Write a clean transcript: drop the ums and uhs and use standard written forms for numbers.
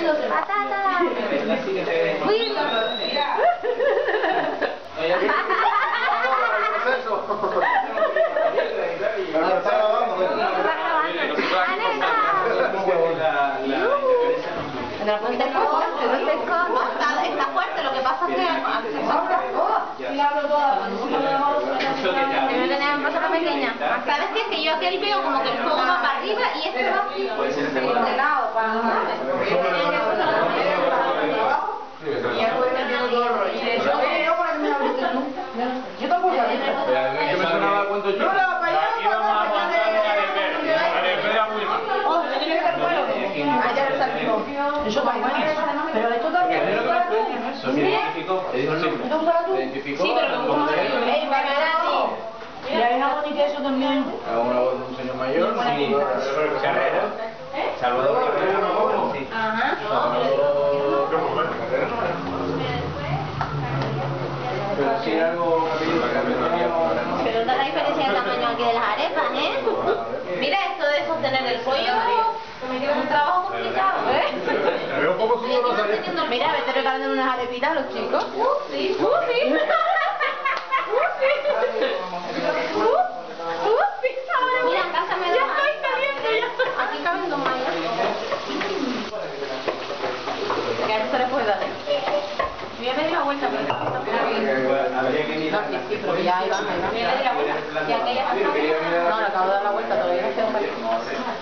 Patata. Uy. Está fuerte, lo que pasa es que pequeña. ¿Sabes qué? Que yo aquel veo como que el fuego va para arriba y este va de lado para yo tampoco me sonaba cuando yo eso pero esto también ¿se identificó? Sí, pero como ¿y hay jamón y queso también? Una voz de un señor mayor, Salvador Carrero, sí. Ajá. Pero si algo... Pero no la diferencia de tamaño aquí de las arepas, ¿eh? Mira, esto de sostener el pollo es un trabajo complicado, ¿eh? Mira, vete regalando unas arepitas a los chicos. Sí. Mira, en casa me da. Ya estoy caliente, ya estoy. Aquí caben dos mayas. Que a eso se le puede dar. Voy a medir la vuelta, pero sí, pero ya ahí van. Voy a medir la vuelta. Y aquella no, le acabo de dar la vuelta, todavía no se